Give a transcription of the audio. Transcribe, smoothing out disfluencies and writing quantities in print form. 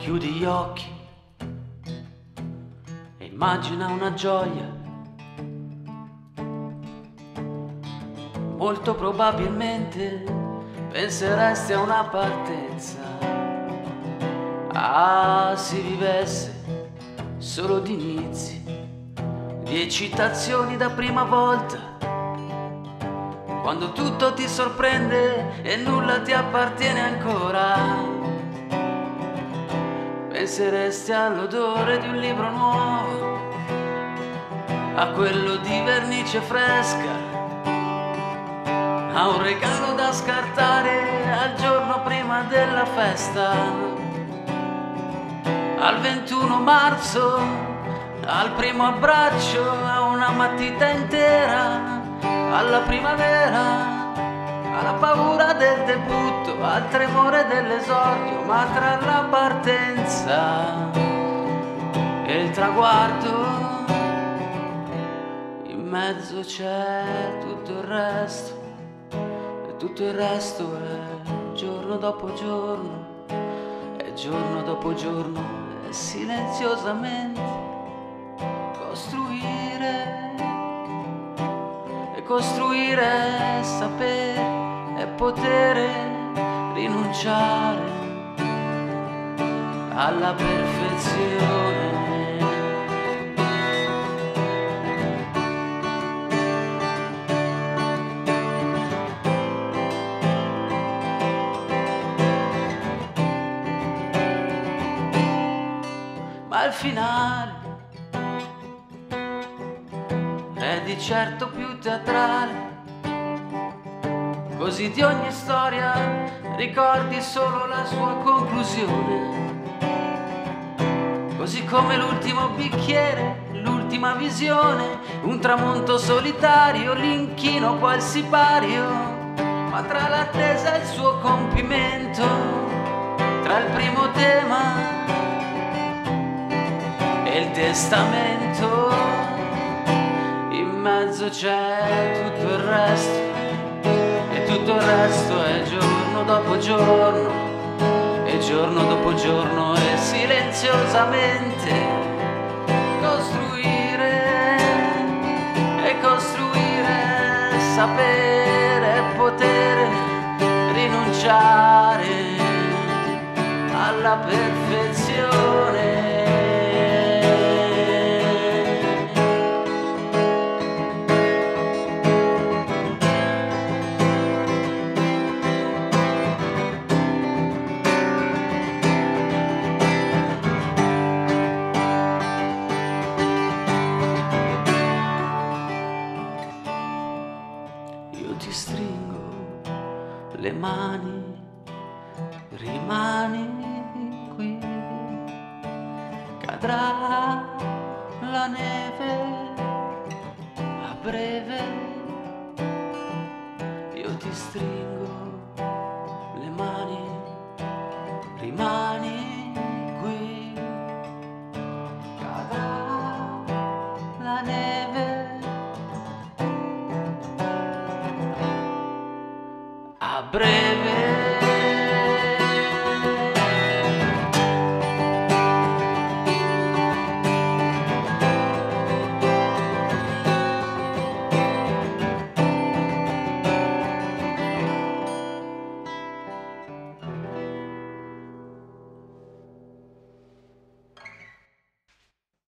Chiudi gli occhi e immagina una gioia. Molto probabilmente penseresti a una partenza. Ah, si vivesse solo di inizi, di eccitazioni da prima volta, quando tutto ti sorprende e nulla ti appartiene ancora. Penseresti all'odore di un libro nuovo, a quello di vernice fresca, a un regalo da scartare al giorno prima della festa, al 21 marzo, al primo abbraccio, a una matita intera, alla primavera, alla paura del debutto, al tremore dell'esordio, ma tra la partenza e il traguardo in mezzo c'è tutto il resto, e tutto il resto è giorno dopo giorno, e giorno dopo giorno è silenziosamente costruire, sapere e potere rinunciare alla perfezione. Ma il finale è di certo più teatrale, così di ogni storia ricordi solo la sua conclusione, così come l'ultimo bicchiere, l'ultima visione, un tramonto solitario, l'inchino poi il sipario, ma tra l'attesa e il suo compimento, tra il primo tema e il testamento, in mezzo c'è tutto il resto, e tutto il resto è giorno dopo giorno, e giorno dopo giorno, e silenziosamente costruire, sapere e potere rinunciare alla perfezione. Ti stringo le mani, rimani qui, cadrà la neve